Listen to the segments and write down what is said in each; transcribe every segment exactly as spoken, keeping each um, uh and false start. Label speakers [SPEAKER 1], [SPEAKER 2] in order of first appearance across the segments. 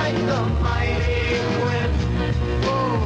[SPEAKER 1] like the mighty Quinn. Oh.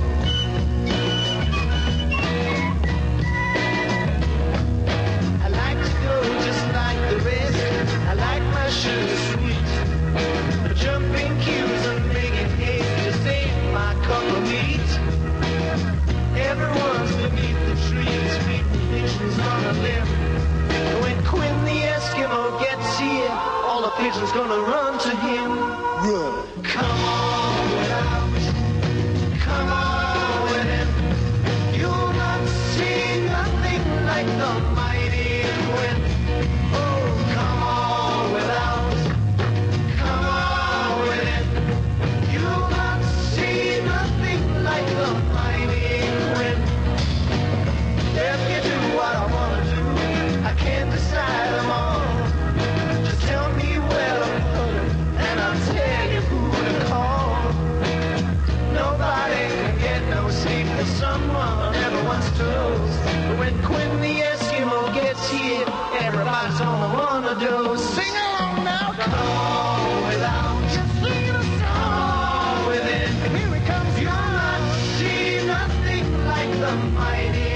[SPEAKER 1] I like to go just like the rest. I like my sugar sweet. The jumping cues and making hay just ain't my cup of meat. Everyone's beneath the trees, feeding pigeons on a limb. When Quinn the Eskimo gets here, all the pigeons gonna run to him. Run. Come on without, come on with him. You'll not see nothing like the mighty Quinn. Oh, come on without, come on with him. You'll not see nothing like the mighty Quinn. Let me do what I wanna do. I can't decide them all. Just tell me where to put it, and I'll tell you who to call. Nobody can get no sleep if someone ever once knows. But when Quinn the Eskimo gets here, everybody's gonna wanna do. Sing along now, come on without, just sing a song with it. Here it comes, you'll not see nothing like the mighty